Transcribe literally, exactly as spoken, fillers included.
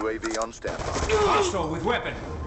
U A V on standby. Hostile with weapon.